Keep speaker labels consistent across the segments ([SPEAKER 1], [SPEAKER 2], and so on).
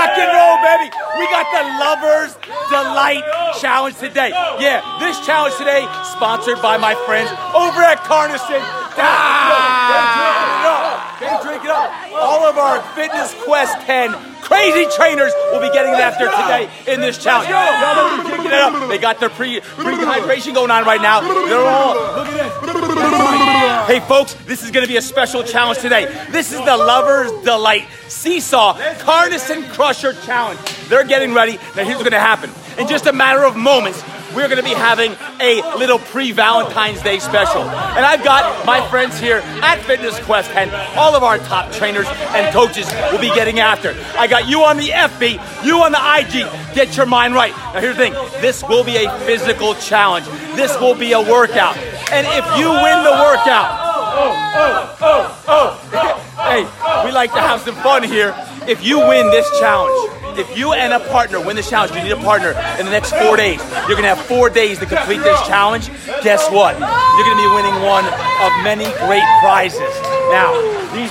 [SPEAKER 1] rock and roll, baby. We got the Lovers Delight Challenge today. Yeah, this challenge today sponsored by my friends over at Carnison. They drink it up. All of our Fitness Quest 10 crazy trainers will be getting it after today in this challenge. Drinking it up. They got their pre-hydration going on right now. They're all, look at this. Hey folks, this is gonna be a special challenge today. This is the Lovers Delight Seesaw Carnison Crusher Challenge. They're getting ready. Now here's what's gonna happen. In just a matter of moments, we're going to be having a little pre-Valentine's Day special. And I've got my friends here at Fitness Quest 10. All of our top trainers and coaches will be getting after. I got you on the FB, you on the IG. Get your mind right. Now here's the thing. This will be a physical challenge. This will be a workout. And if you win the workout, hey, we like to have some fun here. If you win this challenge, if you and a partner win this challenge, you need a partner in the next 4 days. You're gonna have 4 days to complete this challenge. Guess what? You're gonna be winning one of many great prizes. Now, these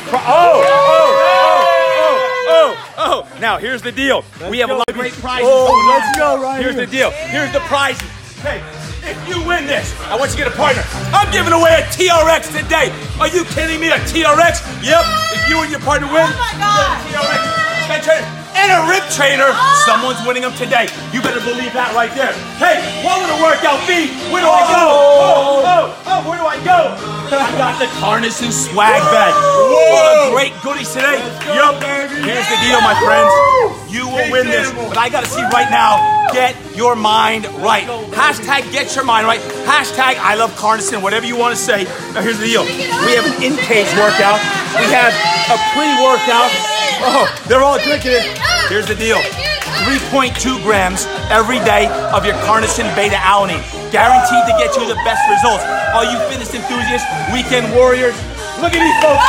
[SPEAKER 1] now here's the deal. We have a lot of great prizes.
[SPEAKER 2] Let's go right here.
[SPEAKER 1] Here's the deal. Here's the prizes. Hey, if you win this, I want you to get a partner. I'm giving away a TRX today. Are you kidding me? A TRX? Yep. If you and your partner win, TRX. And a rib trainer. Someone's winning them today. You better believe that right there. Hey, what would a workout be? Where do I go? Where do I go? I got the Carnison swag bag. What a great goodies today. Yup. Here's the deal, my friends. You will win this, but I gotta see right now, get your mind right. Hashtag get your mind right. Hashtag I love Carnison, whatever you want to say. Now here's the deal. We have an in-cage workout. We have a pre-workout. Oh, they're all drinking it. Here's the deal. 3.2 grams every day of your Carnison beta-alanine. Guaranteed to get you the best results. All you fitness enthusiasts, weekend warriors, look at these folks.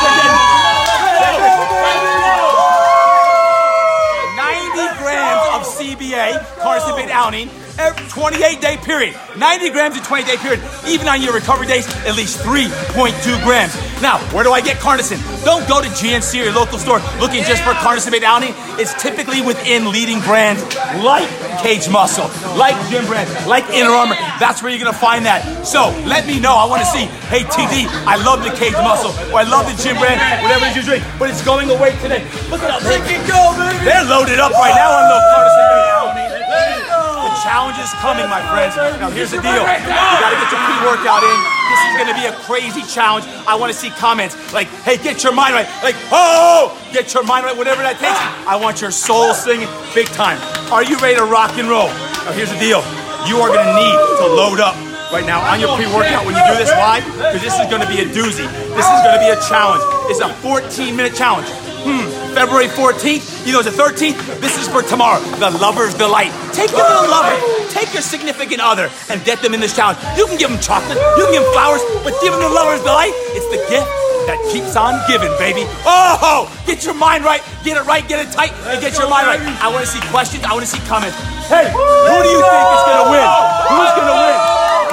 [SPEAKER 1] 90 grams of CBA, Carnison beta-alanine, 28-day period. 90 grams in 28-day period. Even on your recovery days, at least 3.2 grams. Now, where do I get Carnison? Don't go to GNC or your local store looking just for Carnison beta-alanine. It's typically within leading brands like Cage Muscle, like Gym Brand, like Inner Armour. That's where you're gonna find that. So let me know. I want to see, hey TD, I love the Cage Muscle, or I love the Gym Brand, whatever it is you drink, but it's going away today. Look at that. They're loaded up right now on the Carnison beta-alanine. The challenge is coming, my friends. Now here's the deal. You gotta get your pre-workout in. This is gonna be a crazy challenge. I wanna see comments like, hey, get your mind right. Like, oh, get your mind right, whatever that takes. I want your soul singing big time. Are you ready to rock and roll? Now here's the deal. You are gonna need to load up right now on your pre-workout when you do this. Why? Because this is gonna be a doozy. This is gonna be a challenge. It's a 14-minute challenge. February 14th, you know it's the 13th, this is for tomorrow, the Lover's Delight. Take your little lover, take your significant other, and get them in this challenge. You can give them chocolate, you can give them flowers, but give them the Lover's Delight. It's the gift that keeps on giving, baby. Oh, get your mind right, get it tight, and get your mind right. I want to see questions, I want to see comments. Hey, who do you think is going to win? Who's going to win?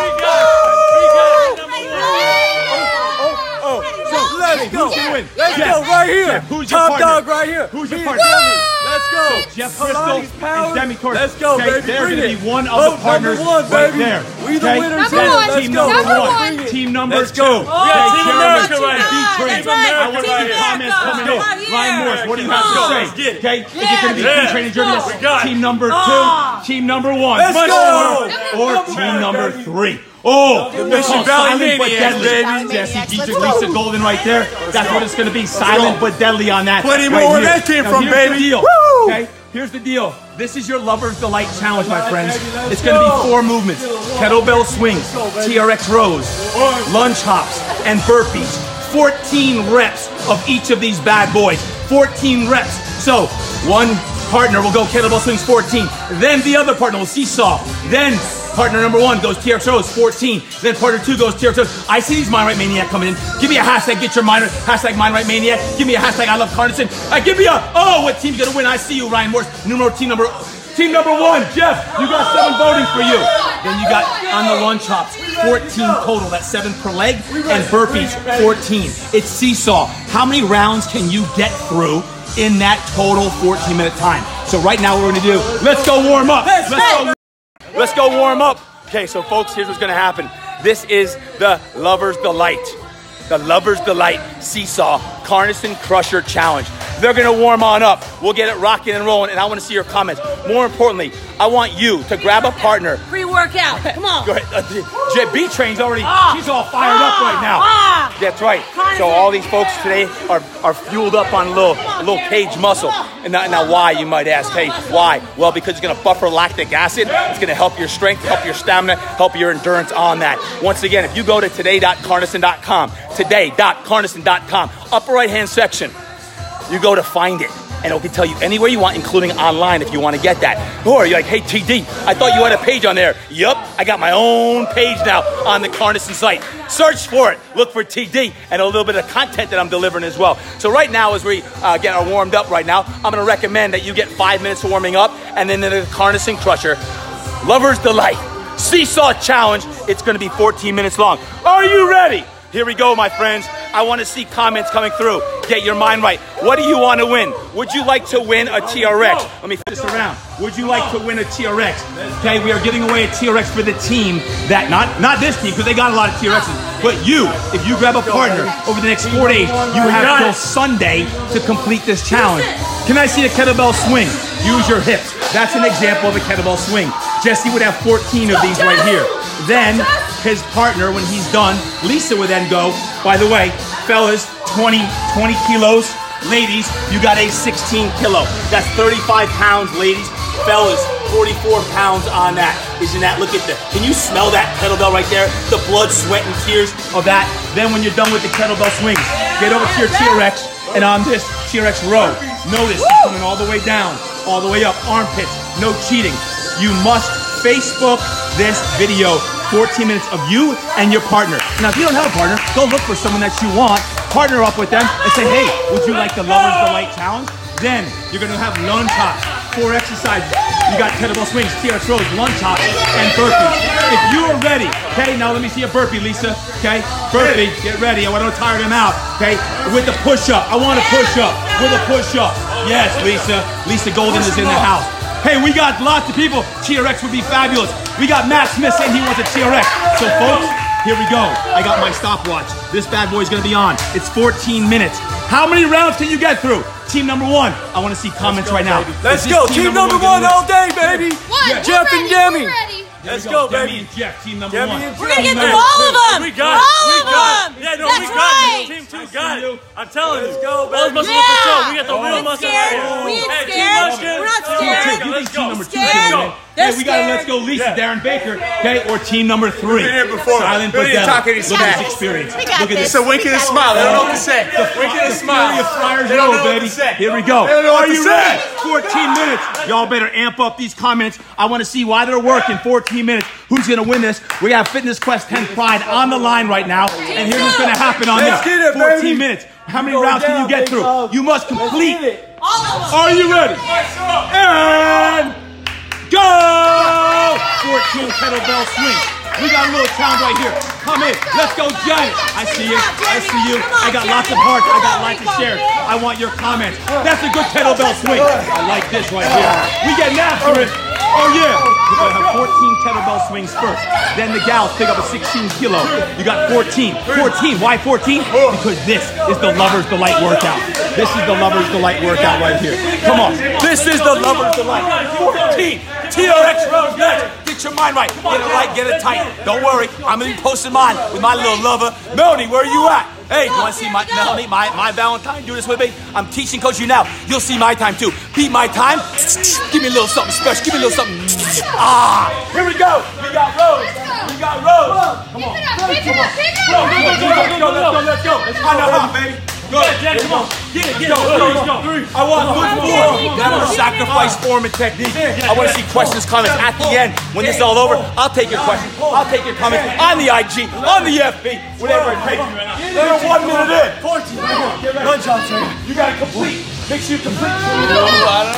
[SPEAKER 2] Let's go.
[SPEAKER 1] Who's gonna win?
[SPEAKER 2] Let's go right here.
[SPEAKER 1] Jeff, who's your
[SPEAKER 2] Top
[SPEAKER 1] partner?
[SPEAKER 2] dog right here.
[SPEAKER 1] Who's your
[SPEAKER 2] Me
[SPEAKER 1] partner?
[SPEAKER 2] and Demi. Let's go.
[SPEAKER 1] So Jeff Briscoe and Demi Torres.
[SPEAKER 2] Let's go,
[SPEAKER 1] okay,
[SPEAKER 2] baby.
[SPEAKER 1] They're
[SPEAKER 2] Bring
[SPEAKER 1] going to
[SPEAKER 2] it.
[SPEAKER 1] be one of the partners
[SPEAKER 2] #1,
[SPEAKER 1] right
[SPEAKER 2] baby.
[SPEAKER 1] there.
[SPEAKER 2] We the
[SPEAKER 1] okay?
[SPEAKER 2] winners.
[SPEAKER 1] That's
[SPEAKER 2] Let's
[SPEAKER 1] team
[SPEAKER 2] go.
[SPEAKER 1] number one.
[SPEAKER 2] Bring it.
[SPEAKER 1] Team number
[SPEAKER 2] Let's
[SPEAKER 1] two.
[SPEAKER 2] go.
[SPEAKER 1] We got
[SPEAKER 2] Team
[SPEAKER 1] Jeremy
[SPEAKER 2] America right
[SPEAKER 1] and
[SPEAKER 2] here.
[SPEAKER 1] B-Train.
[SPEAKER 2] Team America
[SPEAKER 1] I want to see
[SPEAKER 2] right
[SPEAKER 1] comments
[SPEAKER 2] here.
[SPEAKER 1] coming in.
[SPEAKER 2] Let's go.
[SPEAKER 1] Ryan Morris, what do you have
[SPEAKER 2] Let's go.
[SPEAKER 1] to say?
[SPEAKER 2] Let's get it.
[SPEAKER 1] Okay, is it going to be B-Train and Jeremy?
[SPEAKER 2] We got it.
[SPEAKER 1] Team number two, team number one.
[SPEAKER 2] Let's go.
[SPEAKER 1] Or team number three. Oh,
[SPEAKER 2] Mission Valley
[SPEAKER 1] silent but
[SPEAKER 2] Maniacs,
[SPEAKER 1] deadly.
[SPEAKER 2] baby.
[SPEAKER 1] Jesse Dietrich, Lisa Golden right there. That's what it's going to be. Silent but deadly on that.
[SPEAKER 2] Plenty
[SPEAKER 1] right
[SPEAKER 2] more where
[SPEAKER 1] here.
[SPEAKER 2] that came
[SPEAKER 1] Now,
[SPEAKER 2] from,
[SPEAKER 1] here's
[SPEAKER 2] baby.
[SPEAKER 1] The deal.
[SPEAKER 2] Woo!
[SPEAKER 1] Okay, here's the deal. This is your Lover's Delight Challenge, my friends. It's going to be 4 movements. Kettlebell swings, TRX rows, lunge hops, and burpees. 14 reps of each of these bad boys. 14 reps. So, one partner will go kettlebell swings 14. Then the other partner will seesaw. Then partner number 1 goes TRX rows 14. Then partner 2 goes TRX rows. I see these Mind Right Maniac coming in. Give me a hashtag get your mind right. Hashtag Mind Right Maniac. Give me a hashtag I love Carnison. Give me a what team's gonna win? I see you, Ryan Morris. Team number 1. Jeff, you got 7 voting for you. Then you got on the lunge hops 14 total. That's 7 per leg, and burpees 14. It's seesaw. How many rounds can you get through in that total 14-minute time? So right now what we're gonna do, let's go warm up. Let's go warm up. Okay, so folks, here's what's gonna happen. This is the Lover's Delight. The Lover's Delight Seesaw Carnison Crusher Challenge. They're gonna warm on up. We'll get it rocking and rolling, and I wanna see your comments. More importantly, I want you to grab a partner.
[SPEAKER 3] Pre-workout, come on.
[SPEAKER 1] Go ahead. B-Train's already, she's all fired up right now. That's right. So all these folks today are fueled up on a little cage muscle. And now why, you might ask? Hey, why? Well, because it's gonna buffer lactic acid. It's gonna help your strength, help your stamina, help your endurance on that. Once again, if you go to today.carnison.com, today.carnison.com, upper right-hand section, you go to find it, and it can tell you anywhere you want, including online if you want to get that. Or you're like, hey, TD, I thought you had a page on there. Yup, I got my own page now on the Carnison site. Search for it. Look for TD and a little bit of content that I'm delivering as well. So right now, as we get our warmed up right now, I'm going to recommend that you get 5 minutes of warming up, and then the Carnison Crusher Lover's Delight Seesaw Challenge. It's going to be 14 minutes long. Are you ready? Here we go, my friends. I want to see comments coming through. Get your mind right. What do you want to win? Would you like to win a TRX? Let me flip this around. Would you like to win a TRX? Okay, we are giving away a TRX for the team that, not this team, because they got a lot of TRXs, but you, if you grab a partner over the next 4 days, you have till Sunday to complete this challenge. Can I see a kettlebell swing? Use your hips. That's an example of a kettlebell swing. Jesse would have 14 of these right here. Then his partner, when he's done, Lisa would then go, by the way, fellas, 20 kilos. Ladies, you got a 16 kilo. That's 35 pounds, ladies. Fellas, 44 pounds on that. Isn't that, look at that. Can you smell that kettlebell right there? The blood, sweat, and tears of that. Then when you're done with the kettlebell swings, get over to your TRX, and on this TRX row, notice it's coming all the way down, all the way up, armpits, no cheating. You must Facebook this video, 14 minutes of you and your partner. Now, if you don't have a partner, go look for someone that you want, partner up with them, and say, hey, would you like the Lover's Delight Challenge? Then you're gonna have lunge hops, 4 exercises. You got kettlebell swings, TRX rows, lunge hops, and burpees. If you are ready, okay, now let me see a burpee, Lisa, okay? Burpee, get ready, I want to tire them out, okay? With the push-up, I want a push-up, with a push-up. Yes, Lisa, Lisa Golden is in the house. Hey, we got lots of people. TRX would be fabulous. We got Matt Smith saying he wants a TRX. So folks, here we go. I got my stopwatch. This bad boy is gonna be on. It's 14 minutes. How many rounds can you get through? Team number 1, I wanna see comments right now.
[SPEAKER 2] Let's go, team number 1 all day, baby.
[SPEAKER 3] What?
[SPEAKER 2] Jeff and Demi.
[SPEAKER 1] Let's
[SPEAKER 2] go,
[SPEAKER 1] Demi
[SPEAKER 2] baby.
[SPEAKER 1] and Jeff, team number
[SPEAKER 2] Demi
[SPEAKER 1] 1.
[SPEAKER 2] and
[SPEAKER 3] We're gonna get through all of them.
[SPEAKER 2] We got it.
[SPEAKER 3] All of them.
[SPEAKER 2] Yeah, no,
[SPEAKER 3] That's
[SPEAKER 2] we got
[SPEAKER 3] right.
[SPEAKER 2] it. Team 2 got it. I'm telling you. Let's go,
[SPEAKER 3] All
[SPEAKER 2] baby. Muscle for show. We got the real
[SPEAKER 3] We ain't
[SPEAKER 2] muscle.
[SPEAKER 3] scared. We ain't scared. We're not scared.
[SPEAKER 1] You think team number 2
[SPEAKER 3] Scared.
[SPEAKER 1] can win?
[SPEAKER 3] They're
[SPEAKER 1] Hey, we got
[SPEAKER 3] scared.
[SPEAKER 1] Let's Go Lisa, Darren Baker, okay? Or team number 3.
[SPEAKER 4] Been here before.
[SPEAKER 1] Silent
[SPEAKER 4] We
[SPEAKER 1] but
[SPEAKER 4] didn't talk
[SPEAKER 1] deadly.
[SPEAKER 4] any
[SPEAKER 1] Look at
[SPEAKER 4] smack.
[SPEAKER 1] this experience.
[SPEAKER 3] We got
[SPEAKER 1] Look at
[SPEAKER 3] this.
[SPEAKER 1] this.
[SPEAKER 4] It's a wink and a smile. They don't know what to say. Wink and a smile.
[SPEAKER 1] Fury of Friars
[SPEAKER 4] They don't
[SPEAKER 1] Row,
[SPEAKER 4] know what
[SPEAKER 1] baby.
[SPEAKER 4] to say.
[SPEAKER 1] Here we go.
[SPEAKER 4] They don't know what
[SPEAKER 1] Are
[SPEAKER 4] to
[SPEAKER 1] you
[SPEAKER 4] say.
[SPEAKER 1] ready? 14 minutes. Y'all better amp up these comments. I want to see why they're working. 14 minutes. Who's going to win this? We have Fitness Quest 10 Pride on the line right now. And here's what's going to happen on
[SPEAKER 2] Let's
[SPEAKER 1] this.
[SPEAKER 2] get it,
[SPEAKER 1] 14
[SPEAKER 2] baby.
[SPEAKER 1] minutes. How many
[SPEAKER 2] Go
[SPEAKER 1] rounds can you
[SPEAKER 2] down,
[SPEAKER 1] get
[SPEAKER 2] big
[SPEAKER 1] through?
[SPEAKER 2] dog.
[SPEAKER 1] You must complete.
[SPEAKER 3] All of them.
[SPEAKER 1] Are you ready? And go! 14 kettlebell swings. We got a little challenge right here. Come in. Let's go, Giant. I see you. I see you. I got lots of hearts. I got likes and shares. I want your comments. That's a good kettlebell swing. I like this right here. We getting after it. Oh, yeah. We're going to have 14 kettlebell swings first. Then the gals pick up a 16 kilo. You got 14. 14. Why 14? Because this is the Lover's Delight workout. This is the Lover's Delight workout right here. Come on. This is the Lover's Delight. 14. TRX rows next. Get your mind right. Get it right. Get it tight. Don't worry. I'm going to be posting mine with my little lover. Melanie, where are you at? Hey, you want to see my Melanie, my Valentine? Do this with me. I'm teaching coach you now. You'll see my time too. Beat my time. Give me a little something special. Give me a little something. Ah, here we go. We got Rose. We got Rose. Come on. Let's go. I know how, baby. Good. Come on. Get it. Let's go. I want good form. That was sacrifice form and technique. I want to see questions, comments at the end. When this is all over, I'll take your questions. I'll take your comments on the IG, on the FB, whatever it takes. They're 1 minute in. 14. Lunge hops, right? You got to complete. Make sure you complete.
[SPEAKER 3] Let's go.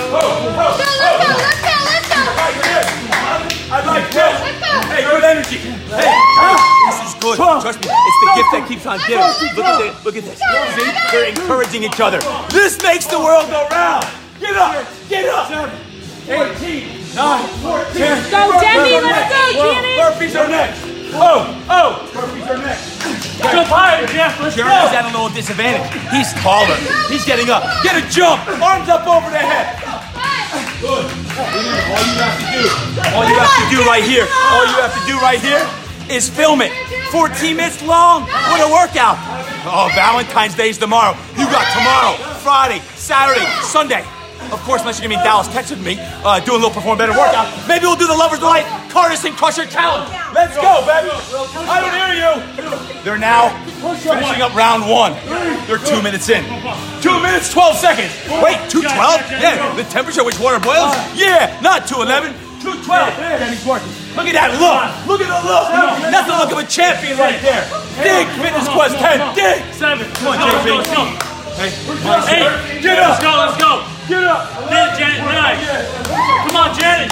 [SPEAKER 1] I like this. Hey, good energy. Hey, this is good. Trust me, it's the gift that keeps on giving. Look at this. See? They're encouraging each other. This makes the world go round. Get up. Get up. 18, 9, 14.
[SPEAKER 3] Go, Demi, let's go, Danny.
[SPEAKER 1] Burpees are next. Oh, burpees are next.
[SPEAKER 2] Jump higher, Jeff. Let's
[SPEAKER 1] Jeremy's
[SPEAKER 2] go.
[SPEAKER 1] at a little disadvantage. He's taller. He's getting up. Get a jump. Arms up over the head. Good. All you have to do right here, all you have to do right here is film it. 14 minutes long. What a workout. Oh, Valentine's Day is tomorrow. You got tomorrow, Friday, Saturday, Sunday. Of course, unless you're gonna be in Dallas, Texas with me, doing a little Perform Better workout. Maybe we'll do the Lovers Delight Carnison Crusher Challenge. Let's go, baby. I don't hear you. They're now finishing up round 1. They're 2 minutes in. 2 minutes, 12 seconds. Wait, 2:12? Yeah, the temperature which water boils? Yeah, not 2:11, 2:12. Yeah, he's working. Look at that look. Look at the look. That's the look of a champion right there. Dig, Fitness Quest 10, dig.
[SPEAKER 2] 7.
[SPEAKER 1] Come on, JB.
[SPEAKER 2] Let's go.
[SPEAKER 1] Hey,
[SPEAKER 2] 8.
[SPEAKER 1] Get up.
[SPEAKER 2] Let's go. Let's go.
[SPEAKER 1] Get up.
[SPEAKER 2] 10, Janet. 9. Come on, Janet.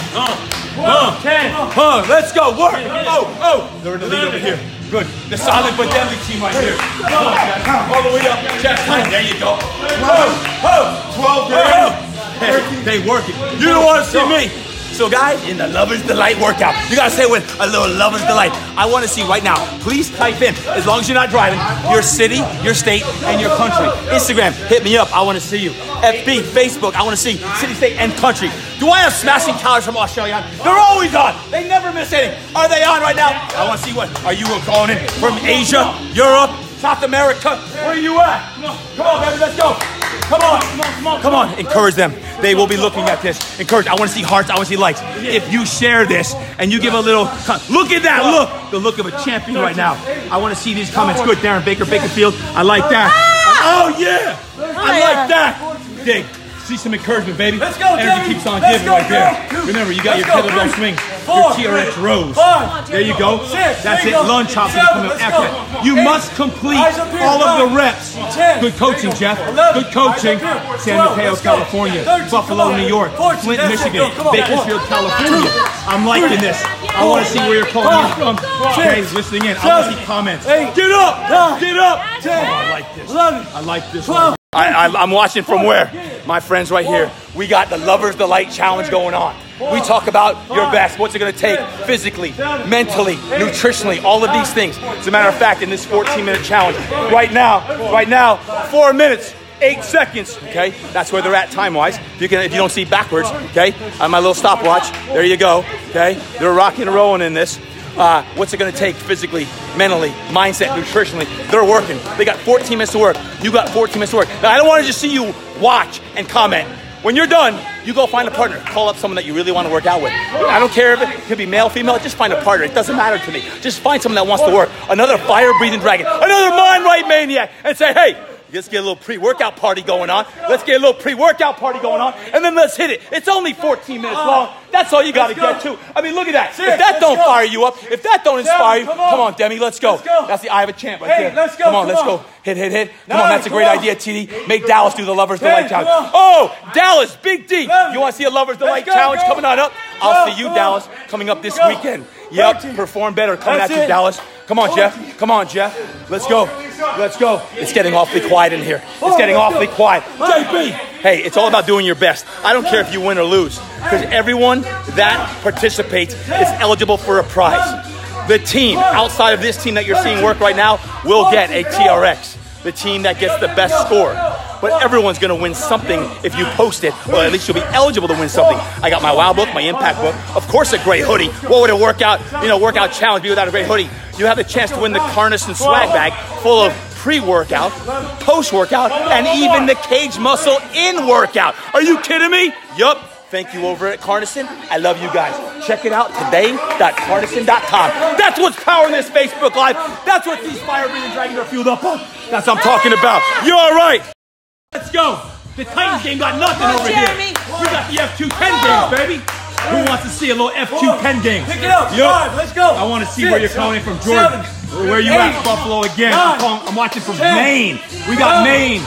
[SPEAKER 2] 10.
[SPEAKER 1] Let's go. Work. Oh. They're in the lead over here. Good. The Silent but Deadly team right here. All the way up. Chest tight. There you go. 12. They working. You don't want to see me. So guys, in the Lovers Delight workout, you gotta say it with a little Lovers Delight. I wanna see right now, please type in, as long as you're not driving, your city, your state, and your country. Instagram, hit me up, I wanna see you. FB, Facebook, I wanna see city, state, and country. Do I have Smashing Calories from Australia? They're always on, they never miss anything. Are they on right now? I wanna see what, are you calling in from Asia, Europe, South America? Where are you at? Come on, baby, let's go. Come on, encourage them. They will be looking at this. Encourage, I want to see hearts, I want to see likes. If you share this and you give a little, look at that look, the look of a champion right now. I want to see these comments. Good, Darren Baker, Bakerfield, I like that. Oh yeah, I like that. Dig, see some encouragement, baby.
[SPEAKER 2] Let's go,
[SPEAKER 1] Energy keeps on giving right there. Remember, you got your kettlebell swings, your TRX rows. There you go. That's it, lunge hops are coming up after that. You must complete all of the reps. Good coaching, Jeff. Good coaching. San Mateo, California. Buffalo, New York. Flint, Michigan. Bakersfield, California. I'm liking this. I want to see where you're calling in from. Okay, listening in. I want to see comments. Get up! Get up! Oh, I like this. I like this. I'm watching from where? My friends right here. We got the Lovers Delight Challenge going on. We talk about your best, what's it gonna take physically, mentally, nutritionally, all of these things. As a matter of fact, in this 14-minute challenge, right now, 4 minutes, 8 seconds, okay? That's where they're at time-wise. If you don't see backwards, okay? On my little stopwatch, there you go, okay? They're rocking and rolling in this. What's it gonna take physically, mentally, mindset, nutritionally? They're working. They got 14 minutes to work. You got 14 minutes to work. Now, I don't wanna just see you watch and comment. When you're done, you go find a partner. Call up someone that you really want to work out with. I don't care if it could be male, female, just find a partner. It doesn't matter to me. Just find someone that wants to work. Another fire-breathing dragon, another mind-right maniac, and say, hey, let's get a little pre-workout party going on. Let's get a little pre-workout party going on, and then let's hit it. It's only 14 minutes long. That's all you got to get to. I mean, look at that. If that don't fire you up, if that don't inspire you, come on, Demi, let's go. That's the Eye of a Champ right there.
[SPEAKER 2] Let's go.
[SPEAKER 1] Come on, let's go. Hit. Come on, that's a great idea, TD. Make Dallas do the Lovers Delight Challenge. Oh, Dallas, Big D. You want to see a Lovers Delight Challenge coming on up? I'll see you, Dallas, coming up this weekend. Yep, Perform Better coming at you, Dallas. Come on, Jeff. Come on, Jeff. Let's go. Let's go. It's getting awfully quiet in here. It's getting awfully quiet. JB. Hey, it's all about doing your best. I don't care if you win or lose, because everyone that participates is eligible for a prize. The team outside of this team that you're seeing work right now will get a TRX. The team that gets the best score. But everyone's gonna win something if you post it, or at least you'll be eligible to win something. I got my Wow book, my Impact book, of course a great hoodie. What would a workout challenge be without a great hoodie? You have the chance to win the Carnison swag bag full of pre-workout, post-workout, and even the Cage Muscle in workout. Are you kidding me? Yup. Thank you over at Carnison. I love you guys. Check it out today.carnison.com. That's what's powering this Facebook Live. That's what these fire-breathing dragons are fueled up on. That's what I'm talking about. You're all right. Let's go. The Titans game got nothing over
[SPEAKER 3] Jeremy.
[SPEAKER 1] here. We got the F210 games, baby. Who wants to see a little F210 game?
[SPEAKER 2] Pick it up. 5, let's go.
[SPEAKER 1] I want to see where you're calling in from, Jordan. Where you at, Buffalo again? I'm watching from Maine. We got Maine.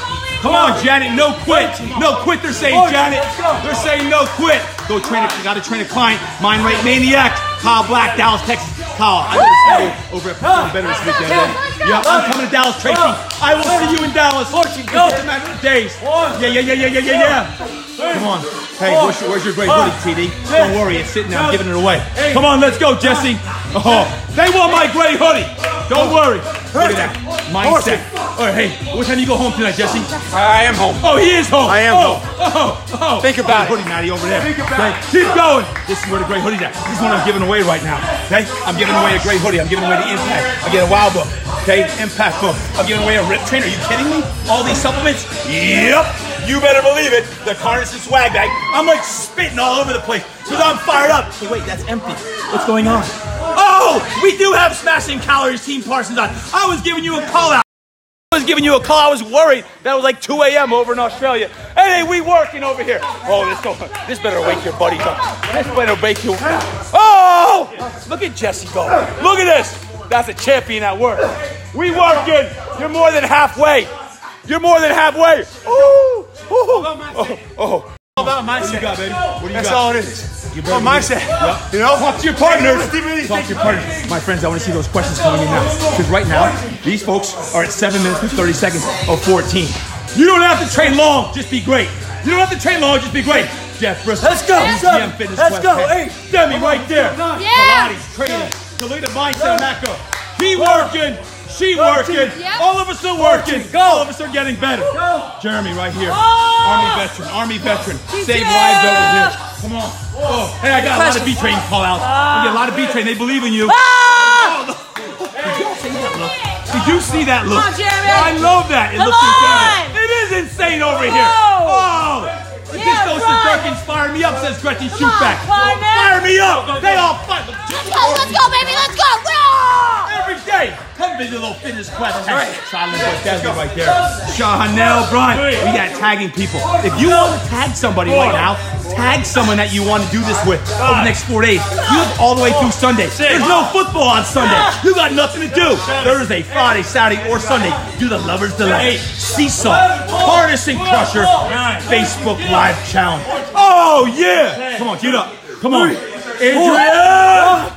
[SPEAKER 1] Come on, Janet, no quit. No quit, they're saying, Janet. They're saying no quit. Go train it. You got to train a client. Mind Rate Maniac. Kyle Black, Dallas, Texas. Kyle, I will see you over at Perform Better this weekend. Yeah, I'm coming to Dallas, Tracy. I will see you in Dallas. Go. It's a matter of days. Yeah. Come on. Hey, where's your great hoodie, TD? Don't worry, it's sitting there. I'm giving it away. Come on, let's go, Jesse. Oh, they want my great hoodie. Don't worry. Look at that. Mindset. All right, hey, what time you go home tonight, Jesse?
[SPEAKER 4] I am home.
[SPEAKER 1] Oh, he is home.
[SPEAKER 4] I am home.
[SPEAKER 1] Oh.
[SPEAKER 4] Think about it.
[SPEAKER 1] Hoodie, Matty, over there. Okay, keep going. This is where the great hoodie's at. This is what I'm giving away right now. Okay, I'm giving away a great hoodie. I'm giving away the Impact. I'm getting a Wow book. Okay, Impact book. I'm giving away a Rip Train. Are you kidding me? All these supplements? Yep. You better believe it. The Carnison swag bag. I'm like spitting all over the place because I'm fired up. Hey, wait, that's empty. What's going on? Oh, we do have Smashing Calories Team Parsons on. I was giving you a call out. I was worried that it was like 2 a.m. over in Australia. Hey, we working over here. Oh, this better wake your buddies up. This better wake you up. Oh, look at Jesse go. Look at this. That's a champion at work. We working. You're more than halfway. You're more than halfway. Ooh. Oh.
[SPEAKER 4] All about mindset.
[SPEAKER 1] What do you got, baby? What do you
[SPEAKER 4] That's
[SPEAKER 1] got?
[SPEAKER 4] all it is. Oh, mindset.
[SPEAKER 1] Yep.
[SPEAKER 4] You know?
[SPEAKER 1] Talk to your partners. Talk to your partners. My friends, I want to see those questions coming in now. Because right now, these folks are at 7 minutes and 30 seconds of 14. You don't have to train long, just be great. You don't have to train long, just be great. Jeff Bristol.
[SPEAKER 2] Let's go.
[SPEAKER 1] Let's go. Hey, Demi right there.
[SPEAKER 3] Yeah.
[SPEAKER 1] Pilates, training. So look at the mindset on that go. He working. She working.
[SPEAKER 3] Yep.
[SPEAKER 1] All of us are working. All of us are getting better. Jeremy right here. Army veteran. Save lives over here. Come on. Oh, hey, I got a lot of B-Train call-outs. I get a lot of B-Train. They believe in you. Did you see that look?
[SPEAKER 3] Come on, Jeremy.
[SPEAKER 1] I love that. It looks insane. It is insane over here. Oh. This dose of Dirk inspired me up, says Gretchen Shootback. Fire me up. They all fight.
[SPEAKER 3] Let's go, baby. Let's go.
[SPEAKER 1] Every day. Come visit a little fitness quest. Silent but deadly right there. Chanel Bryant. We got tagging people. If you want to tag somebody right now, tag someone that you want to do this with over the next 4 days. You have all the way through Sunday. There's no football on Sunday. You got nothing to do. Thursday, Friday, Saturday, or Sunday. Do the Lover's Delight, Seesaw, Partisan Crusher, Facebook Live Challenge. Oh, yeah. Come on, get up. Come on. Adrian!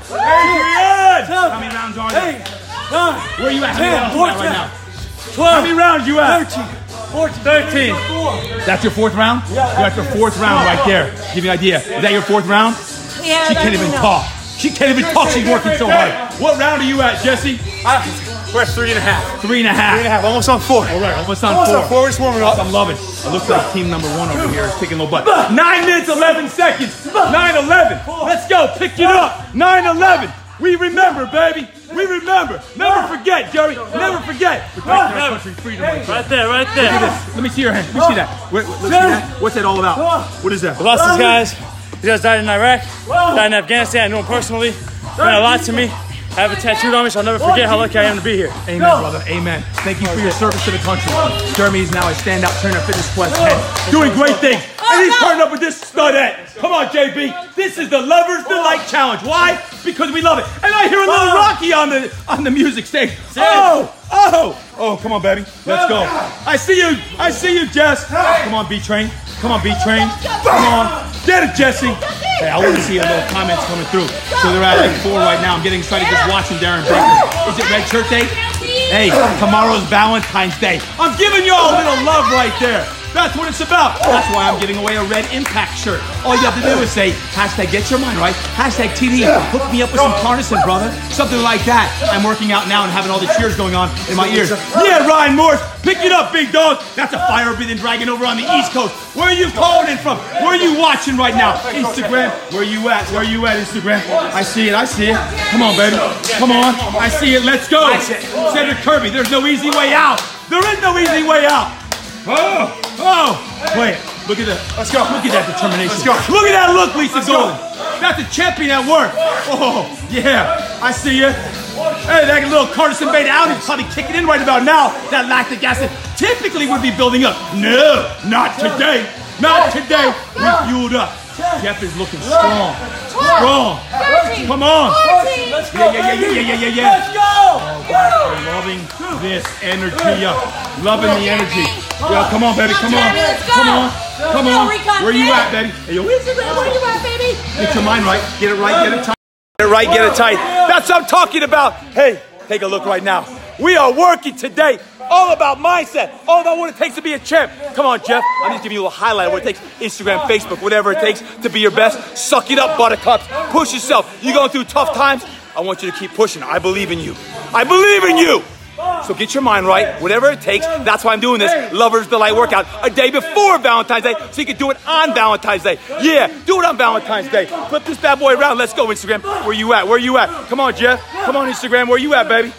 [SPEAKER 1] How many rounds are there? Where are you at? How many rounds are you at right now? 12. How many rounds you at? 13. That's your fourth round? Yeah. You're at your fourth round right there. Give me an idea. Is that your fourth round?
[SPEAKER 3] Yeah.
[SPEAKER 1] She can't even talk. She can't even talk. She's working so hard. What round are you at, Jesse?
[SPEAKER 4] We're at 3.5.
[SPEAKER 1] 3.5.
[SPEAKER 4] Almost on 4.
[SPEAKER 1] All right, almost on 4.
[SPEAKER 4] 4. We're just warming up.
[SPEAKER 1] I'm loving it. It looks like team number 1 over here is kicking a little butt. 9 minutes, 11 seconds. 9-11. Let's go. Pick it up. 9-11. We remember, baby. We remember. Never forget, Jerry. Never forget. Protecting our country, freedom.
[SPEAKER 2] Right there.
[SPEAKER 1] Look at this. Let me see your hand. Let me see that. Let's see that. What's that all about? What is that?
[SPEAKER 2] We lost these guys. These guys died in Iraq, died in Afghanistan. I know them personally. They meant a lot to me. I have it tattooed on me, so I'll never forget how lucky I am to be here.
[SPEAKER 1] Amen, brother. Amen. Thank you for your service to the country. Jeremy is now a standout trainer, Fitness Quest 10, doing great things. And he's partnered up with this studette. Come on, JB. This is the Lover's Delight Challenge. Why? Because we love it. And I hear a little Rocky on the music stage. Oh, come on, baby. Let's go. I see you, Jess. Come on, B-Train. Come on, B-Train. Come on. Get it, Jesse. Hey, I want to see a little comments coming through. So they're at like 4 right now. I'm getting excited just watching Darren Baker. Is it Red Shirt Day? Hey, tomorrow's Valentine's Day. I'm giving you all a little love right there. That's what it's about. That's why I'm giving away a red Impact shirt. All you have to do is say, hashtag get your mind right, hashtag TD, hook me up with some Carnison, brother. Something like that. I'm working out now and having all the cheers going on in my ears. Yeah, Ryan Morris, pick it up, big dog. That's a fire-breathing dragon over on the East Coast. Where are you calling in from? Where are you watching right now? Instagram, where you at? Where you at, Instagram? I see it. Come on, baby. Come on. I see it. Let's go. Senator Kirby, there's no easy way out. There is no easy way out. Wait, look at that. Let's go. Look at that determination. Let's go. Look at that look, Lisa Golden. That's a champion at work. Oh, yeah. I see you. Hey, that little Carnison beta out. He's probably kicking in right about now. That lactic acid typically would be building up. No, not today. Not today. We fueled up. Jeff is looking strong. Strong.
[SPEAKER 3] 13,
[SPEAKER 1] Come on.
[SPEAKER 3] 14.
[SPEAKER 2] Let's go,
[SPEAKER 1] Yeah.
[SPEAKER 2] Let's go.
[SPEAKER 1] I'm loving this energy. Loving the energy. Yeah, come on, baby. Come on.
[SPEAKER 3] Let's go.
[SPEAKER 1] Come on. Come
[SPEAKER 3] Let's go,
[SPEAKER 1] on.
[SPEAKER 3] Recon
[SPEAKER 1] Where you
[SPEAKER 3] Fit.
[SPEAKER 1] at, baby? Hey, yo,
[SPEAKER 3] Instagram, where you at, baby?
[SPEAKER 1] get your mind right. Get it right. Get it tight. Get it right. Get it tight. That's what I'm talking about. Hey, take a look right now. We are working today. All about mindset. All about what it takes to be a champ. Come on, Jeff. I'm just giving you a little highlight of what it takes. Instagram, Facebook, whatever it takes to be your best. Suck it up, buttercups. Push yourself. You're going through tough times. I want you to keep pushing. I believe in you. I believe in you. So get your mind right, whatever it takes. That's why I'm doing this Lover's Delight workout a day before Valentine's Day, so you can do it on Valentine's Day. Yeah, do it on Valentine's Day. Flip this bad boy around. Let's go, Instagram. Where you at? Where you at? Come on, Jeff. Come on, Instagram. Where you at, baby?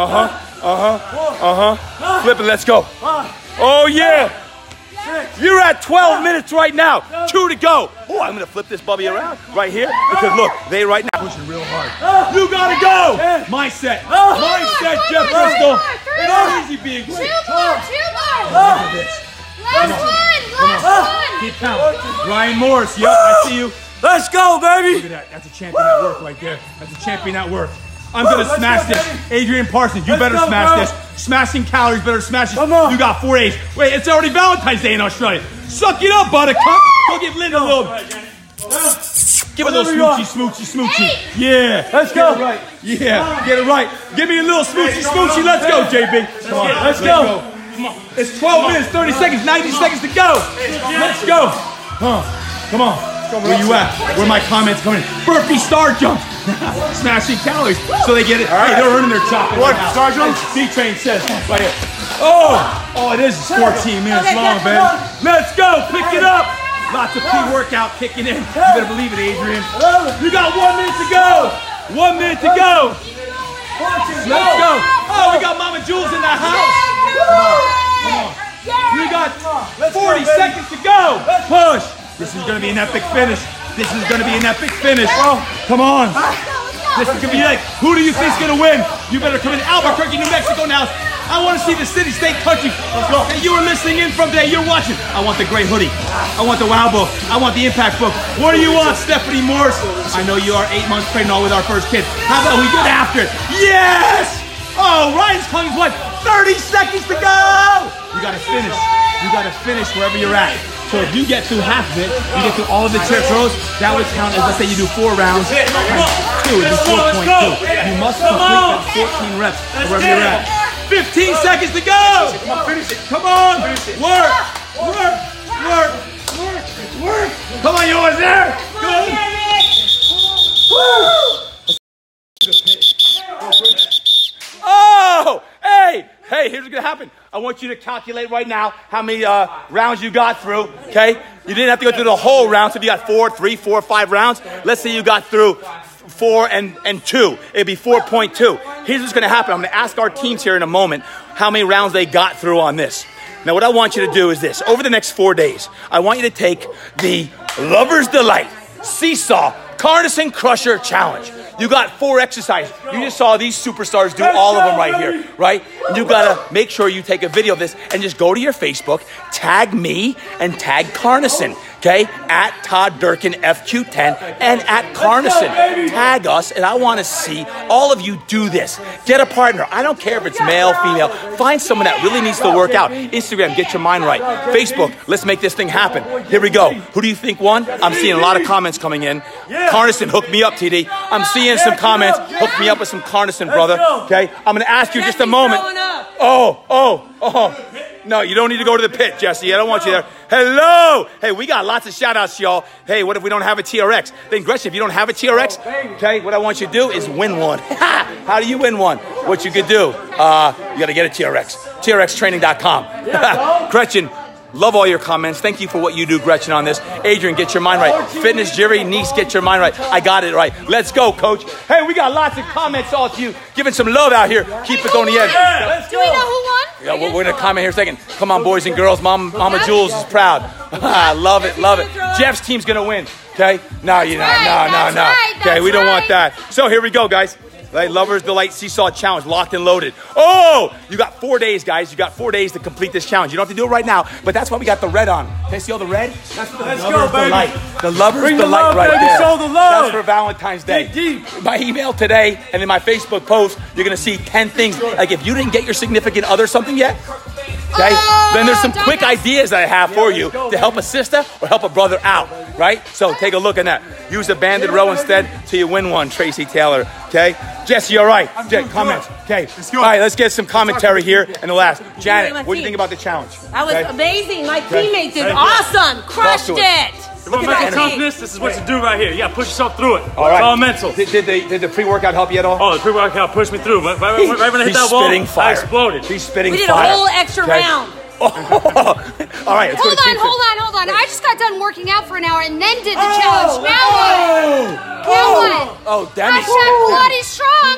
[SPEAKER 1] Flip it. Let's go. Oh, yeah. You're at 12 minutes right now. 2 to go. Oh, I'm going to flip this bubby around right here because, look, they right now pushing real hard. You got to go. Mindset. Mindset, Jeff Bristol. It's not easy being great.
[SPEAKER 3] 2 more.
[SPEAKER 1] Look at this.
[SPEAKER 3] Last one.
[SPEAKER 1] Keep counting. Ryan Morris, yep, I see you.
[SPEAKER 2] Let's go, baby.
[SPEAKER 1] Look at that. That's a champion at work right there. That's a champion at work. I'm going to smash this. Adrian Parsons, you better smash this. Smashing calories, better smash this. You got 4 A's. Wait, it's already Valentine's Day in Australia. Suck it up, buttercup. Go give Linda a little. Give a little smoochy. Yeah.
[SPEAKER 2] Let's go.
[SPEAKER 1] Get it right. Yeah, get it right. Give me a little smoochy. Let's go, JB. Come on,
[SPEAKER 2] Let's go.
[SPEAKER 1] Come on. It's 12 minutes, 30 seconds, 90 seconds to go. Let's go. Come on. Where you at? Where my comments coming in? Burpee star jumps. Smashing calories. So they get it. Hey, they're earning their chocolate.
[SPEAKER 4] What?
[SPEAKER 1] Right now.
[SPEAKER 4] Star jumps?
[SPEAKER 1] C-Train says right here. Oh, it is 14 minutes long, baby. Let's go. Pick it up. Lots of pre-workout kicking in. You better believe it, Adrian. You got 1 minute to go. 1 minute to go. Let's go. Oh, we got Mama Jules in the house. Come on. You got 40 seconds to go. Push. This is going to be an epic finish. Come on. This is going to be like, who do you think's going to win? You better come in Albuquerque, New Mexico now. I want to see the city, state, country that you are listening in from today. You're watching. I want the gray hoodie. I want the wow book. I want the impact book. What do you want, Stephanie Morse? I know you are 8 months pregnant with our first kid. How about we get after it? Yes! Oh, Ryan's calling his wife. 30 seconds to go! You got to finish. You got to finish wherever you're at. So if you get through half of it, you get through all of the chair throws, that would count as, let's say you do 4 rounds, times 2, it'd be 4.2. You must complete that 14 reps wherever you're at. 15 seconds to go! Come on! Work! Come on, you always there! Good! Oh! Hey, here's what's gonna happen. I want you to calculate right now how many rounds you got through, okay? You didn't have to go through the whole round, so if you got 3, 4, 5 rounds, let's say you got through 4 and 2, it'd be 4.2. Here's what's gonna happen. I'm gonna ask our teams here in a moment how many rounds they got through on this. Now what I want you to do is this. Over the next 4 days, I want you to take the Lover's Delight Seesaw Carnison Crusher Challenge. You got 4 exercises. You just saw these superstars do all of them right here, right? And you gotta make sure you take a video of this and just go to your Facebook, tag me and tag Carnison, okay? At Todd Durkin FQ10 and at Carnison. Tag us, and I wanna see all of you do this. Get a partner. I don't care if it's male, female. Find someone that really needs to work out. Instagram, get your mind right. Facebook, let's make this thing happen. Here we go. Who do you think won? I'm seeing a lot of comments coming in. Carnison, hook me up, TD. I'm seeing some comments. Hook me up with some Carnison, brother. Okay? I'm going to ask you just a moment. Oh. No, you don't need to go to the pit, Jesse. I don't want you there. Hello. Hey, we got lots of shout-outs, y'all. Hey, what if we don't have a TRX? Then, Gretchen, if you don't have a TRX, okay, what I want you to do is win one. How do you win one? What you could do, you got to get a TRX. TRXtraining.com. Gretchen, love all your comments. Thank you for what you do, Gretchen, on this. Adrian, get your mind right. Fitness Jerry, Niece, get your mind right. I got it right. Let's go, coach. Hey, we got lots of comments all to you. Giving some love out here. Keep it going to the end.
[SPEAKER 3] Do we know who won?
[SPEAKER 1] Yeah, we're going to comment here in a second. Come on, boys and girls. Mama Jules is proud. Love it. Jeff's team's going to win. Okay? No, you're not. No. Okay, we don't want that. So here we go, guys. Right? Lovers Delight Seesaw Challenge, locked and loaded. Oh, you got 4 days, guys. You got 4 days to complete this challenge. You don't have to do it right now, but that's why we got the red on. Can I see all the red? That's for the Lovers Delight. The Lovers Delight right there.
[SPEAKER 2] Show the love.
[SPEAKER 1] That's for Valentine's Day.
[SPEAKER 2] Dig deep.
[SPEAKER 1] My email today and in my Facebook post, you're gonna see 10 things. Like if you didn't get your significant other something yet, okay, then there's some quick ideas that I have for you to help a sister or help a brother out, right? So take a look at that. Use a banded row instead till you win one, Tracy Taylor, okay? Jesse, all right. Jesse, comments. Okay. All right, let's get some commentary here. And the last, Janet, what do you think about the challenge?
[SPEAKER 3] That was amazing. My teammates did awesome. Crushed it.
[SPEAKER 2] Look at mental toughness, this is what you do right here. You gotta push yourself through it.
[SPEAKER 1] All right.
[SPEAKER 2] It's all mental.
[SPEAKER 1] Did the pre-workout help you at all?
[SPEAKER 2] Oh, the pre-workout pushed me through. Right when I hit that wall, I exploded.
[SPEAKER 1] He's spitting fire.
[SPEAKER 3] We did a whole extra round.
[SPEAKER 1] All right, let's
[SPEAKER 3] Hold on. I just got done working out for an hour and then did the challenge. Now what?
[SPEAKER 1] Oh, Demi.
[SPEAKER 3] Pilates strong.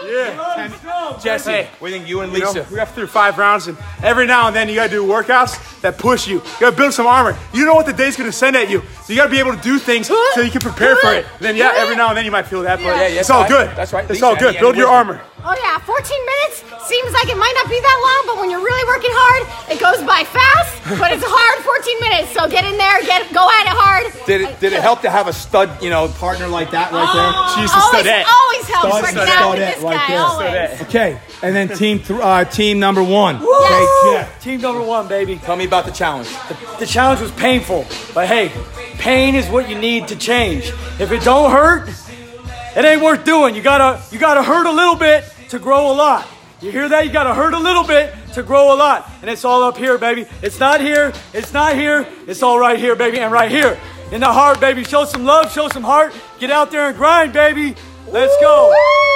[SPEAKER 4] Yeah.
[SPEAKER 1] Jesse,
[SPEAKER 4] Hey,
[SPEAKER 1] what do you think you and Lisa?
[SPEAKER 4] We got through 5 rounds, and every now and then you gotta do workouts that push you. You gotta build some armor. You know what the day's gonna send at you. So you gotta be able to do things so you can prepare for it. Then every now and then you might feel that, but it's all good.
[SPEAKER 1] That's right.
[SPEAKER 4] It's
[SPEAKER 1] Lisa,
[SPEAKER 4] all good.
[SPEAKER 1] any
[SPEAKER 4] Build your
[SPEAKER 1] wisdom?
[SPEAKER 4] armor.
[SPEAKER 5] Oh yeah, 14 minutes seems like it might not be that long, but when you're really working hard, it goes by fast, but it's a hard 14 minutes. So get in there, go at it hard.
[SPEAKER 1] Did it help to have a stud, partner like that right there?
[SPEAKER 4] She's a studette.
[SPEAKER 5] Always helps
[SPEAKER 1] Stud-
[SPEAKER 5] working out with
[SPEAKER 1] studette
[SPEAKER 5] this
[SPEAKER 1] right
[SPEAKER 5] guy,
[SPEAKER 1] there.
[SPEAKER 5] always.
[SPEAKER 1] Okay, and then team number 1.
[SPEAKER 5] Yes.
[SPEAKER 1] Okay, Jeff,
[SPEAKER 6] Team number 1, baby.
[SPEAKER 1] tell me about the challenge.
[SPEAKER 6] The challenge was painful, but hey, pain is what you need to change. If it don't hurt, it ain't worth doing. You gotta hurt a little bit to grow a lot. You hear that? You gotta hurt a little bit to grow a lot. And it's all up here, baby. It's not here, it's not here, it's all right here, baby, and right here. In the heart, baby. Show some love, show some heart. Get out there and grind, baby. Let's go.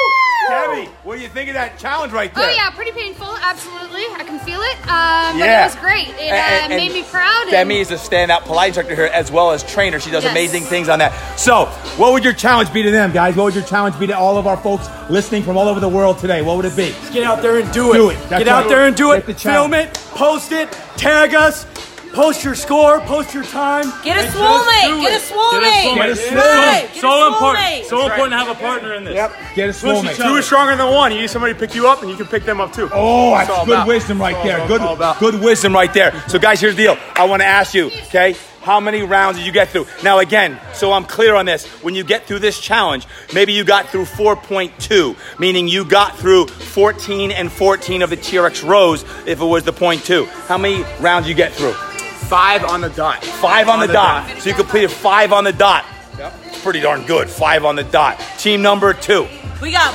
[SPEAKER 1] Gabby, what do you think of that challenge right there?
[SPEAKER 3] Oh yeah, pretty painful. Absolutely, I can feel it. But it was great. It made me proud.
[SPEAKER 1] Demi is a standout Pilates instructor here as well as trainer. She does
[SPEAKER 3] Yes.
[SPEAKER 1] amazing things on that. So, what would your challenge be to them, guys? What would your challenge be to all of our folks listening from all over the world today? What would it be?
[SPEAKER 6] Get out there and do it.
[SPEAKER 1] Do it. That's
[SPEAKER 6] Get out
[SPEAKER 1] right.
[SPEAKER 6] there and do it.
[SPEAKER 1] Make the
[SPEAKER 6] Film
[SPEAKER 1] challenge.
[SPEAKER 6] it, post it, tag us, post your score, post your time.
[SPEAKER 3] Get a
[SPEAKER 6] and
[SPEAKER 3] swole
[SPEAKER 6] just
[SPEAKER 3] mate.
[SPEAKER 6] do
[SPEAKER 3] Get a
[SPEAKER 6] it.
[SPEAKER 3] swole
[SPEAKER 1] Get a swole
[SPEAKER 3] mate.
[SPEAKER 1] mate.
[SPEAKER 3] Right. Get a
[SPEAKER 2] So
[SPEAKER 3] swole
[SPEAKER 2] important.
[SPEAKER 3] mate.
[SPEAKER 2] So important to have a partner in this.
[SPEAKER 1] Yep. Get a swole mate.
[SPEAKER 4] 2 is stronger than 1. You need somebody to pick you up, and you can pick them up too.
[SPEAKER 1] Oh,
[SPEAKER 4] That's
[SPEAKER 1] that's
[SPEAKER 4] all
[SPEAKER 1] good
[SPEAKER 4] about.
[SPEAKER 1] wisdom right there.
[SPEAKER 4] That's all about.
[SPEAKER 1] Good wisdom right there. So, guys, here's the deal. I want to ask you, okay? How many rounds did you get through? Now, again, so I'm clear on this. When you get through this challenge, maybe you got through 4.2, meaning you got through 14 and 14 of the TRX rows if it was the 0.2. How many rounds you get through?
[SPEAKER 4] 5 on the dot.
[SPEAKER 1] 5 on the dot. So you completed 5 on the dot. It's pretty darn good. 5 on the dot. Team number 2.
[SPEAKER 3] We got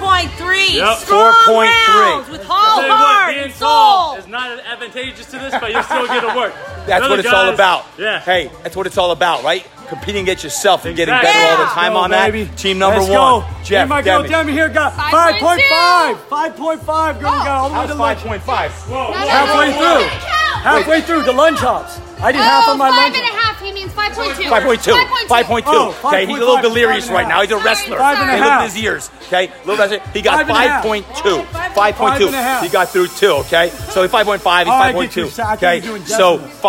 [SPEAKER 3] 4.3
[SPEAKER 2] Yep.
[SPEAKER 3] strong
[SPEAKER 1] 4.3.
[SPEAKER 3] rounds with whole
[SPEAKER 2] Tell you what,
[SPEAKER 3] heart
[SPEAKER 2] being
[SPEAKER 3] and
[SPEAKER 2] tall
[SPEAKER 3] soul.
[SPEAKER 2] is not advantageous to this, but you'll still get to work.
[SPEAKER 1] That's
[SPEAKER 2] The
[SPEAKER 1] what
[SPEAKER 2] other
[SPEAKER 1] it's all
[SPEAKER 2] guys-
[SPEAKER 1] about.
[SPEAKER 2] Yeah.
[SPEAKER 1] Hey, that's what it's all about, right? Competing against yourself and getting
[SPEAKER 2] Exactly.
[SPEAKER 1] better all the
[SPEAKER 3] Yeah.
[SPEAKER 1] time
[SPEAKER 6] Go,
[SPEAKER 1] on that.
[SPEAKER 6] baby.
[SPEAKER 1] Team number
[SPEAKER 6] Let's
[SPEAKER 1] 1.
[SPEAKER 6] go.
[SPEAKER 1] Jeff,
[SPEAKER 6] my girl
[SPEAKER 1] Demi.
[SPEAKER 6] Demi here got
[SPEAKER 3] 5.2.
[SPEAKER 6] 5.5. 5.5, girl. You got all the way to lunch.
[SPEAKER 1] 5.5.
[SPEAKER 6] Halfway through. Halfway through the lunge hops. I did half on my lunge.
[SPEAKER 3] 5.5. He means 5.2.
[SPEAKER 1] 5.2. 5.2.
[SPEAKER 6] Oh,
[SPEAKER 1] Okay, he's a little
[SPEAKER 6] 5.5,
[SPEAKER 1] delirious right now. He's a wrestler.
[SPEAKER 6] 5.5.
[SPEAKER 1] Hey, look at his ears. Okay, little wrestler. He got 5.2. 5.2.
[SPEAKER 6] 5.5.
[SPEAKER 1] He got through 2. Okay, so 5.5. He's
[SPEAKER 6] Oh, I get
[SPEAKER 1] 5.2.
[SPEAKER 6] you. I think
[SPEAKER 1] Okay,
[SPEAKER 6] you're doing
[SPEAKER 1] so
[SPEAKER 6] decimal.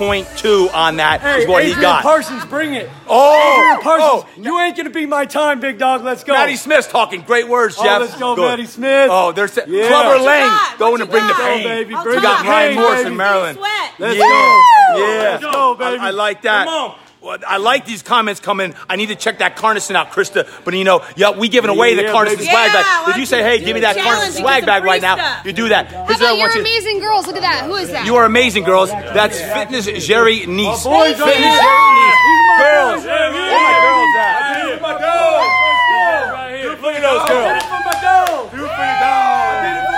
[SPEAKER 1] 5.2 on that
[SPEAKER 6] Hey,
[SPEAKER 1] is what he
[SPEAKER 6] Adrian
[SPEAKER 1] got.
[SPEAKER 6] Parsons, bring it.
[SPEAKER 1] Oh,
[SPEAKER 6] Adrian Parsons,
[SPEAKER 1] oh.
[SPEAKER 6] you ain't gonna be my time, big dog. Let's go.
[SPEAKER 1] Maddie Smith's talking great words,
[SPEAKER 6] Oh,
[SPEAKER 1] Jeff.
[SPEAKER 6] let's go,
[SPEAKER 1] Good.
[SPEAKER 6] Maddie Smith.
[SPEAKER 1] Oh, there's
[SPEAKER 6] Yeah.
[SPEAKER 1] Clubber
[SPEAKER 6] What you
[SPEAKER 1] Lang
[SPEAKER 3] got?
[SPEAKER 1] going
[SPEAKER 3] What
[SPEAKER 1] to
[SPEAKER 3] you
[SPEAKER 1] bring the
[SPEAKER 3] got?
[SPEAKER 1] pain.
[SPEAKER 6] Go, baby.
[SPEAKER 3] I'll
[SPEAKER 6] Bring
[SPEAKER 1] We
[SPEAKER 3] talk.
[SPEAKER 1] got
[SPEAKER 6] the
[SPEAKER 1] Ryan
[SPEAKER 6] pain,
[SPEAKER 1] Morris
[SPEAKER 6] baby.
[SPEAKER 1] in Maryland.
[SPEAKER 3] Sweat.
[SPEAKER 6] Let's
[SPEAKER 1] Yeah.
[SPEAKER 6] go.
[SPEAKER 1] Yeah.
[SPEAKER 6] Let's go, baby.
[SPEAKER 1] I like that.
[SPEAKER 2] Come on.
[SPEAKER 1] Well, I like these comments coming. I need to check that Carnison out, Krista. But we giving away the
[SPEAKER 6] Yeah,
[SPEAKER 1] Carnison
[SPEAKER 6] baby.
[SPEAKER 1] swag bag.
[SPEAKER 3] Yeah,
[SPEAKER 1] If you say, hey, give me that
[SPEAKER 3] challenge
[SPEAKER 1] Carnison
[SPEAKER 3] and
[SPEAKER 1] swag
[SPEAKER 3] get
[SPEAKER 1] bag
[SPEAKER 3] some
[SPEAKER 1] right
[SPEAKER 3] free
[SPEAKER 1] now,
[SPEAKER 3] stuff.
[SPEAKER 1] you do that.
[SPEAKER 3] How
[SPEAKER 1] Here's what I
[SPEAKER 3] about
[SPEAKER 1] want
[SPEAKER 3] your
[SPEAKER 1] you.
[SPEAKER 3] amazing girls? Look at that. Who is that?
[SPEAKER 1] You are amazing, girls. That's Fitness Jerry Niece.
[SPEAKER 6] boys
[SPEAKER 1] Fitness
[SPEAKER 6] right here.
[SPEAKER 1] Jerry Niece.
[SPEAKER 6] These are my
[SPEAKER 1] Girls.
[SPEAKER 6] boys
[SPEAKER 1] Where
[SPEAKER 6] right here.
[SPEAKER 1] my girls at?
[SPEAKER 6] These are my girls.
[SPEAKER 2] Right here.
[SPEAKER 1] Look at those
[SPEAKER 6] I
[SPEAKER 1] girls.
[SPEAKER 6] did it for my dog.
[SPEAKER 1] Do it for your dog.
[SPEAKER 6] I did it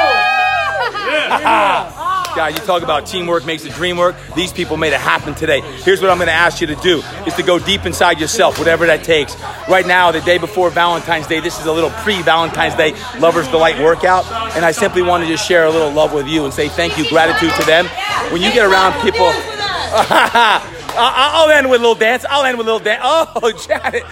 [SPEAKER 6] for my dog.
[SPEAKER 1] Guys, you talk about teamwork makes the dream work. These people made it happen today. Here's what I'm going to ask you to do, is to go deep inside yourself, whatever that takes. Right now, the day before Valentine's Day, this is a little pre-Valentine's Day Lover's Delight workout, and I simply want to just share a little love with you and say thank you, gratitude to them. When you get around people... I'll end with a little dance. Oh, Janet.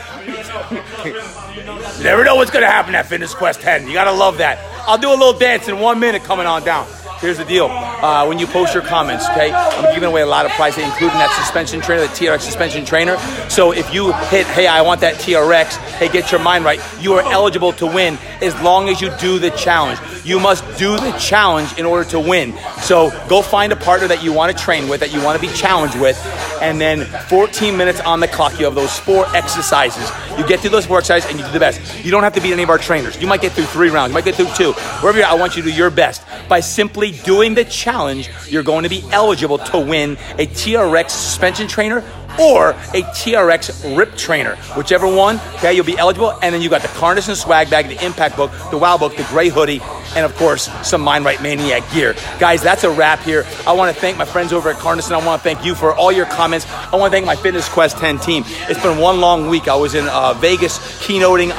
[SPEAKER 1] You never know what's going to happen at Fitness Quest 10. You got to love that. I'll do a little dance in 1 minute coming on down. here's the deal. When you post your comments, okay, I'm giving away a lot of prizes, including that suspension trainer, the TRX suspension trainer. So if you hit, hey, I want that TRX, hey, get your mind right, you are eligible to win as long as you do the challenge. You must do the challenge in order to win. So go find a partner that you want to train with, that you want to be challenged with, and then 14 minutes on the clock. You have those 4 exercises. You get through those 4 exercises and you do the best. You don't have to beat any of our trainers. You might get through 3 rounds. You might get through 2. Wherever you're at, I want you to do your best. By simply doing the challenge, you're going to be eligible to win a TRX suspension trainer or a TRX rip trainer, whichever one, okay, you'll be eligible. And then you got the Carnison swag bag, the impact book, the wow book, the gray hoodie, and of course, some Mind Right Maniac gear. Guys, that's a wrap here. I want to thank my friends over at Carnison. I want to thank you for all your comments. I want to thank my Fitness Quest 10 team. It's been one long week. I was in Vegas keynoting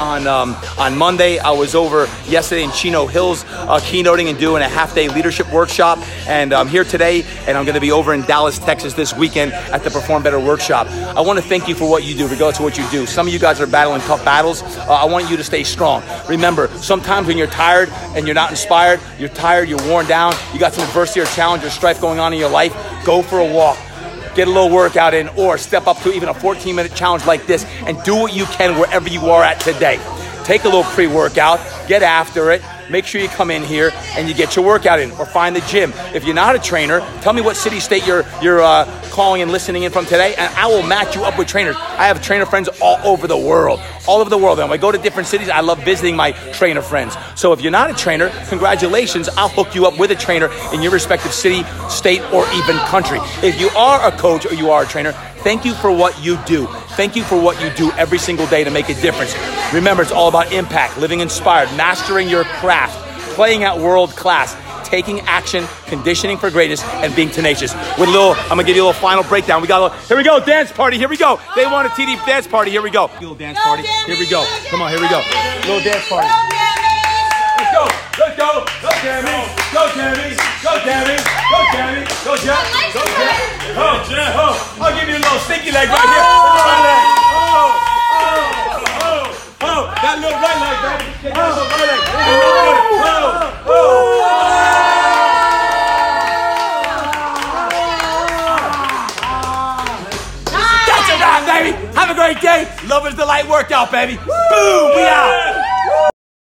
[SPEAKER 1] on Monday. I was over yesterday in Chino Hills keynoting and doing a half-day leadership workshop. And I'm here today, and I'm going to be over in Dallas, Texas this weekend at the Perform Better workshop. I want to thank you for what you do, regardless of what you do. Some of you guys are battling tough battles. I want you to stay strong. Remember, sometimes when you're tired and you're not inspired, you're tired, you're worn down, you got some adversity or challenge or strife going on in your life, go for a walk. Get a little workout in, or step up to even a 14-minute challenge like this and do what you can wherever you are at today. Take a little pre-workout, get after it. Make sure you come in here and you get your workout in, or find the gym. If you're not a trainer, tell me what city, state you're calling and listening in from today, and I will match you up with trainers. I have trainer friends all over the world. All over the world. And when I go to different cities, I love visiting my trainer friends. So if you're not a trainer, congratulations. I'll hook you up with a trainer in your respective city, state, or even country. If you are a coach or you are a trainer, thank you for what you do. Thank you for what you do every single day to make a difference. Remember, it's all about impact, living inspired, mastering your craft, playing at world class, taking action, conditioning for greatness, and being tenacious. With a little, I'm gonna give you a little final breakdown. We got a little, here we go, dance party, here we go. They want a TD dance party, here we go. Little dance party, here we go. Come on, here we go. Little dance party. Let's go, let's go, go Tammy, go Tammy, go Tammy, go Tammy, go Jeff, go Jeff, oh Jeff, oh, I'll give you a little stinky leg right here. Oh, that little right leg, baby. Get that little right leg. That's a wrap, baby. Have a great day. Love is the light workout, baby. Boom, we out.